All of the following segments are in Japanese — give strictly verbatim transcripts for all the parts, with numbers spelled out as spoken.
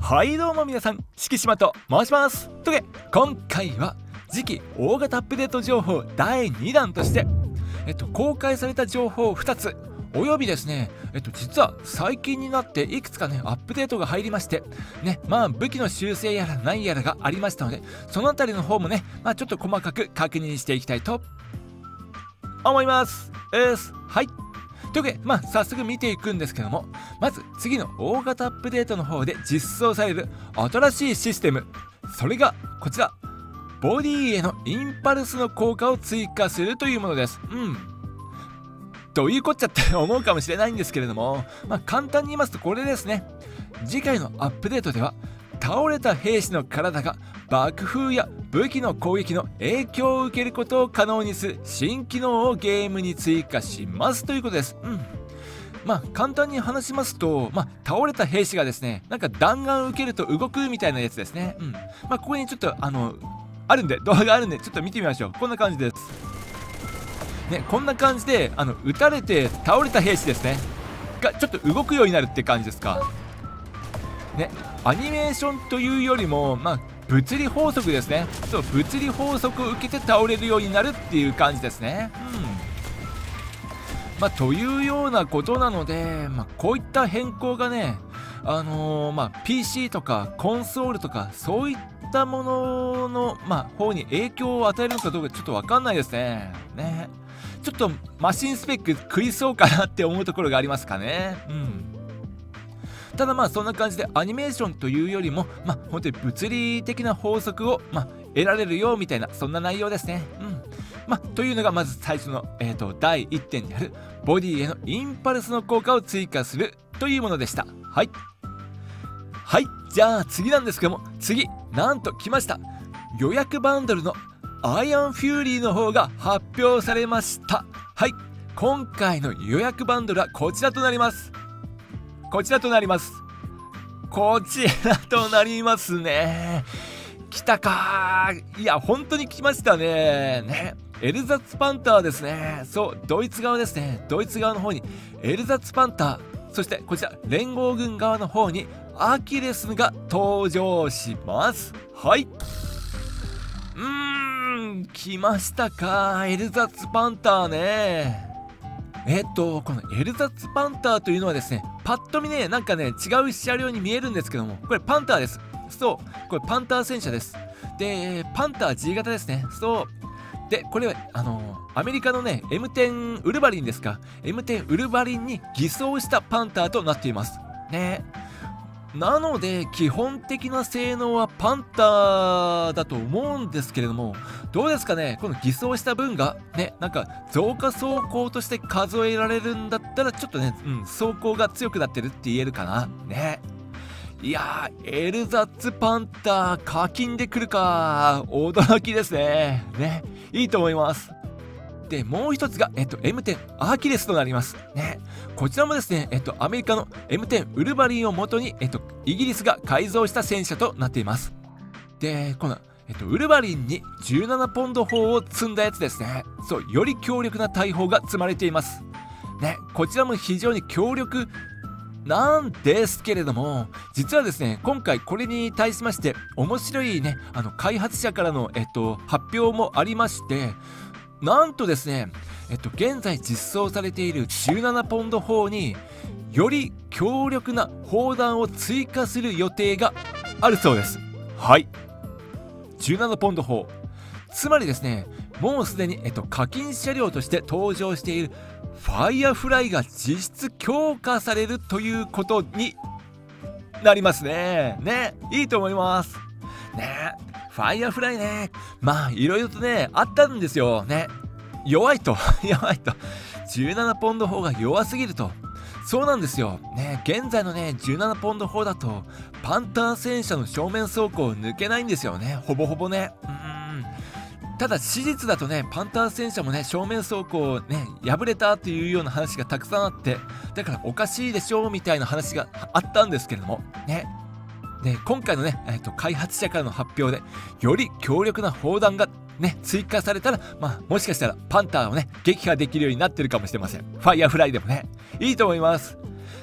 はいどうも皆さん、敷島と申します。というわけで今回は次期大型アップデート情報だいにだんとして、えっと、公開された情報ふたつおよびですね、えっと、実は最近になっていくつかねアップデートが入りましてね、まあ武器の修正やら何やらがありましたので、そのあたりの方もね、まあ、ちょっと細かく確認していきたいと思いますです。はい、というわけで、まあ、早速見ていくんですけども、まず次の大型アップデートの方で実装される新しいシステム、それがこちら、ボディへのインパルスの効果を追加するというものです。うんどういうこっちゃって思うかもしれないんですけれども、まあ、簡単に言いますとこれですね。次回のアップデートでは倒れた兵士の体が爆風や武器の攻撃の影響を受けることを可能にする新機能をゲームに追加しますということです。うんまあ簡単に話しますと、まあ、倒れた兵士がですね、なんか弾丸を受けると動くみたいなやつですね。うんまあここにちょっとあのあるんで動画があるんでちょっと見てみましょう。こんな感じですね。こんな感じであの撃たれて倒れた兵士ですねがちょっと動くようになるって感じですかね。アニメーションというよりも、まあ、物理法則ですね。そう物理法則を受けて倒れるようになるっていう感じですね。うんまあ、というようなことなので、まあ、こういった変更がね、あのーまあ、ピーシー とかコンソールとかそういったものの、まあ、方に影響を与えるのかどうかちょっと分かんないですね。ねちょっとマシンスペック食いそうかなって思うところがありますかね。うんただまあそんな感じでアニメーションというよりも、まあ、本当に物理的な法則を、まあ、得られるよみたいなそんな内容ですね。うんまあ、というのがまず最初の、えー、とだいいってんにあるボディへのインパルスの効果を追加するというものでした。はいはいじゃあ次なんですけども、次なんと来ました。予約バンドルのアイアンフューリーの方が発表されました。はい今回の予約バンドルはこちらとなりますこちらとなりますこちらとなりますね。来たかー。いや本当に来ましたね。ねエルザツパンターですね。そうドイツ側ですね。ドイツ側の方にエルザツパンター、そしてこちら連合軍側の方にアキレスが登場します。はいうーん来ましたかエルザツパンターね。えっとこのエルザツパンターというのはですね、パッと見ねなんかね違う車両に見えるんですけども、これパンターです。そうこれパンター戦車です。でパンター G 型ですね。そうでこれはあのー、アメリカのね エムテン ウルヴァリンですか エムテン ウルヴァリンに偽装したパンターとなっていますね。なので基本的な性能はパンターだと思うんですけれども、どうですかね、この偽装した分がねなんか増加走行として数えられるんだったらちょっとね、うん、走行が強くなってるって言えるかなね。いやーエルザッツパンター課金でくるか驚きですね。ねいいと思います。でもう一つが、えっと、エムテン アーキレスとなりますね。こちらもですね、えっと、アメリカの エムテン ウルヴァリンをもとに、えっと、イギリスが改造した戦車となっています。でこの、えっと、ウルヴァリンにじゅうななポンド砲を積んだやつですね。そうより強力な大砲が積まれていますね。こちらも非常に強力なんですけれども、実はですね今回これに対しまして面白いねあの開発者からの、えっと、発表もありまして、なんとですね、えっと、現在実装されているじゅうななポンド砲により強力な砲弾を追加する予定があるそうです。はいじゅうななポンド砲、つまりですねもうすでに、えっと、課金車両として登場しているファイアフライが実質強化されるということになりますね。ねいいと思いますね。ファイアフライねまあいろいろとねあったんですよね。弱いと弱いとじゅうななポンド砲が弱すぎると。そうなんですよね。現在のねじゅうななポンド砲だとパンター戦車の正面走行を抜けないんですよね、ほぼほぼね。うーんただ史実だとねパンター戦車もね正面走行ね破れたっていうような話がたくさんあって、だからおかしいでしょうみたいな話があったんですけれどもね。で今回のね、えー、と開発者からの発表でより強力な砲弾がね追加されたら、まあもしかしたらパンターをね撃破できるようになってるかもしれません。ファイアフライでもねいいと思います。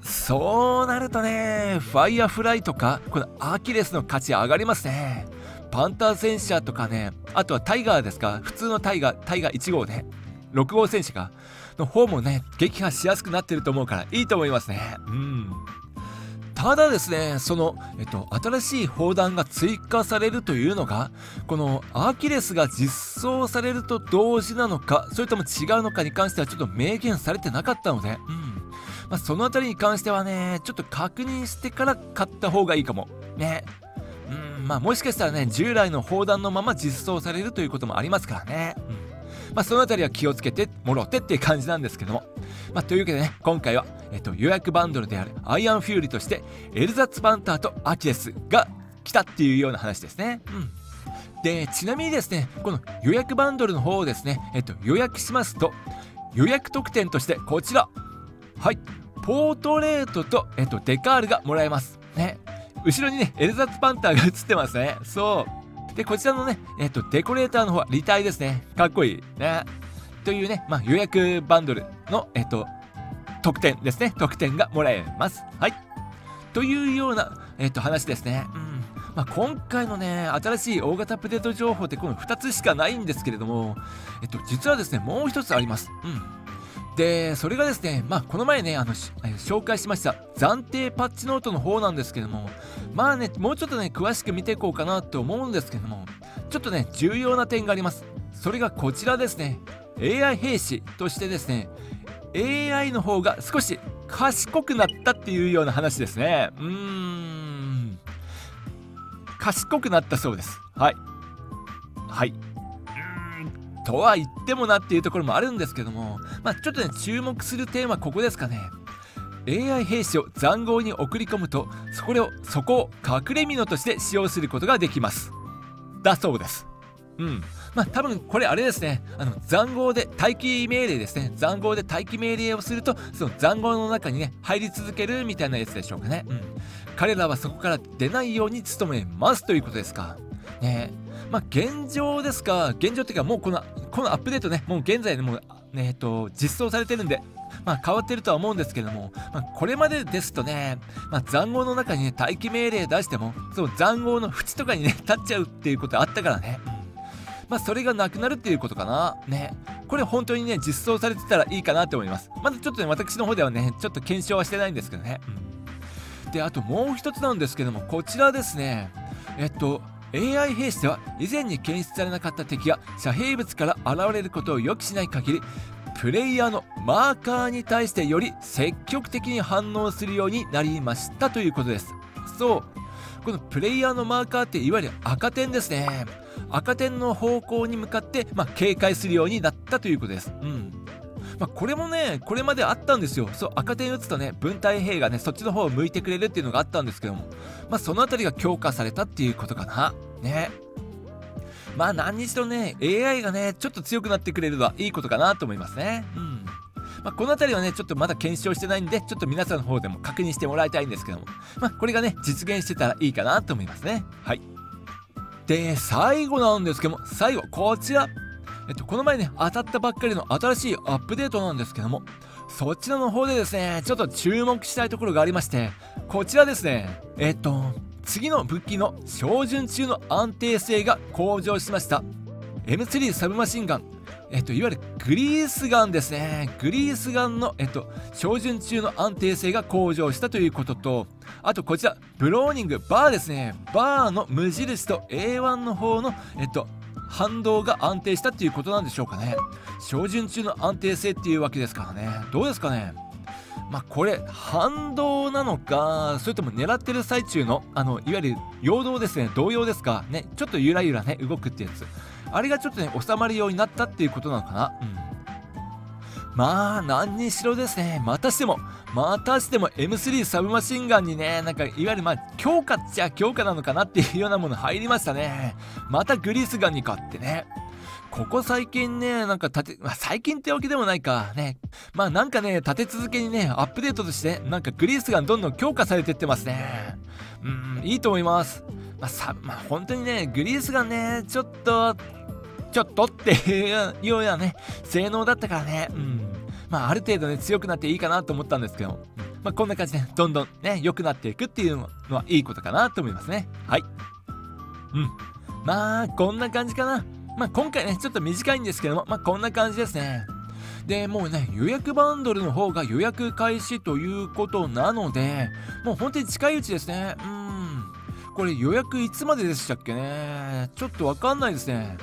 そうなるとね、ファイヤーフライとかこのアキレスの価値上がりますね。パンター戦車とかね、あとはタイガーですか、普通のタイガータイガーいち号ね、ろく号戦車かの方もね撃破しやすくなってると思うからいいと思いますね。うん。ただですね、その、えっと、新しい砲弾が追加されるというのがこのアーキレスが実装されると同時なのかそれとも違うのかに関してはちょっと明言されてなかったので、うん、まあ、そのあたりに関してはねちょっと確認してから買った方がいいかもね。うん、まあもしかしたらね従来の砲弾のまま実装されるということもありますからね。うん、まあそのあたりは気をつけてもろてっていう感じなんですけども、まあというわけでね今回は、えっと、予約バンドルであるアイアンフューリーとしてエルザッツパンターとアキレスが来たっていうような話ですね。うん。でちなみにですねこの予約バンドルの方をですね、えっと、予約しますと予約特典としてこちら、はい、ポートレートと、えっと、デカールがもらえますね。後ろにねエルザッツパンターが映ってますね。そうでこちらのね、えっと、デコレーターの方は履帯ですね。かっこいいね。というね、まあ、予約バンドルの、えっと、特典ですね。特典がもらえます。はい。というような、えっと、話ですね。うん。まあ、今回のね、新しい大型アップデート情報ってこのふたつしかないんですけれども、えっと、実はですね、もうひとつあります。うん。で、それがですね、まあ、この前ね、あの、紹介しました暫定パッチノートの方なんですけども、まあね、もうちょっとね、詳しく見ていこうかなと思うんですけども、ちょっとね、重要な点があります。それがこちらですね。エーアイ 兵士としてですね、エーアイ の方が少し賢くなったっていうような話ですね。うーん。賢くなったそうです。はい。はい。うーん。とは言ってもなっていうところもあるんですけども、まあちょっとね、注目する点はここですかね。エーアイ 兵士を塹壕に送り込むと、そこを、そこを隠れ蓑として使用することができます。だそうです。うん。まあ多分これあれですね、あの塹壕で待機命令ですね。塹壕で待機命令をするとその塹壕の中にね入り続けるみたいなやつでしょうかね。うん。彼らはそこから出ないように努めますということですかね。まあ現状ですか、現状っていうかもうこのこのアップデートね、もう現在でもうねえっと実装されてるんで、まあ変わってるとは思うんですけども、まあ、これまでですとね、まあ、塹壕の中にね待機命令出してもその塹壕の縁とかにね立っちゃうっていうことあったからね。まあそれがなくなるっていうことかなね。これ本当にね実装されてたらいいかなと思います。まだちょっとね私の方ではねちょっと検証はしてないんですけどね。うん、であともう一つなんですけどもこちらですね。えっと エーアイ 兵士では以前に検出されなかった敵が遮蔽物から現れることを予期しない限りプレイヤーのマーカーに対してより積極的に反応するようになりましたということです。そうこのプレイヤーのマーカーっていわゆる赤点ですね。赤点の方向に向かって、まあ、警戒するようになったということです。うん。まあ、これもねこれまであったんですよ。そう赤点打つとね分隊兵がねそっちの方を向いてくれるっていうのがあったんですけども、まあそのあたりが強化されたっていうことかなね。まあ何にしろね エーアイ がねちょっと強くなってくれるのはいいことかなと思いますね。うん。まあ、この辺りはねちょっとまだ検証してないんでちょっと皆さんの方でも確認してもらいたいんですけども、まあこれがね実現してたらいいかなと思いますね。はい。で最後なんですけども最後こちら、えっとこの前ね当たったばっかりの新しいアップデートなんですけども、そちらの方でですねちょっと注目したいところがありまして、こちらですねえっと次の武器の照準中の安定性が向上しました。 エムスリー サブマシンガン、えっといわゆるグリースガンですね。グリースガンのえっと照準中の安定性が向上したということと、あとこちらブローニングバーですね。バーの無印と エーワン の方のえっと反動が安定したっていうことなんでしょうかね。照準中の安定性っていうわけですからね。どうですかね。まあこれ反動なのかそれとも狙ってる最中のあのいわゆる陽動ですね、動揺ですかね、ちょっとゆらゆらね動くってやつ、あれがちょっとね収まるようになったっていうことなのかな。うん。まあ何にしろですね、またしてもまたしても エムスリー サブマシンガンにねなんかいわゆるまあ強化っちゃ強化なのかなっていうようなもの入りましたね。またグリースガンにかってね、ここ最近ねなんか立て、まあ、最近ってわけでもないかね、まあなんかね立て続けにねアップデートとしてなんかグリースガンどんどん強化されてってますね。うん、いいと思います。まあさまあ本当にねグリースガンねちょっとちょっとっていうようなね性能だったからね、うん、まあある程度ね強くなっていいかなと思ったんですけど、 まあ、こんな感じでどんどんね良くなっていくっていうのはいいことかなと思いますね。はい。うん。まあこんな感じかな。まあ今回ねちょっと短いんですけども、まあこんな感じですね。でもうね予約バンドルの方が予約開始ということなので、もう本当に近いうちですね。うん。これ予約いつまででしたっけね。ちょっとわかんないですね。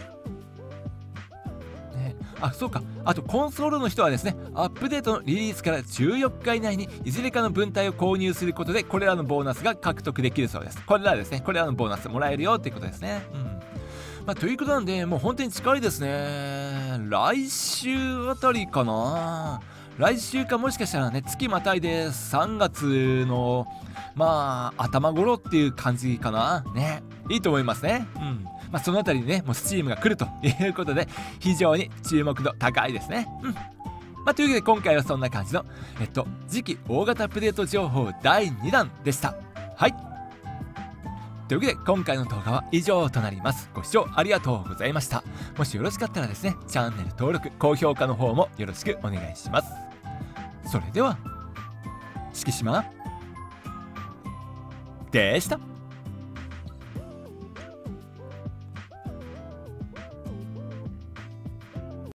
ね、あ、そうか。あとコンソールの人はですね、アップデートのリリースからじゅうよっか以内にいずれかの分体を購入することでこれらのボーナスが獲得できるそうです。これらですね、これらのボーナスもらえるよっていうことですね。うん。まあ、ということなんで、もう本当に近いですね。来週あたりかな。来週かもしかしたらね、月またいでさんがつの、まあ、頭頃っていう感じかな。ね。いいと思いますね。うん。まあ、そのあたりにね、もうスチームが来るということで、非常に注目度高いですね。うん。まあ、というわけで今回はそんな感じの、えっと、次期大型アップデート情報だいにだんでした。はい。というわけで今回の動画は以上となります。ご視聴ありがとうございました。もしよろしかったらですね、チャンネル登録、高評価の方もよろしくお願いします。それでは、敷島でした。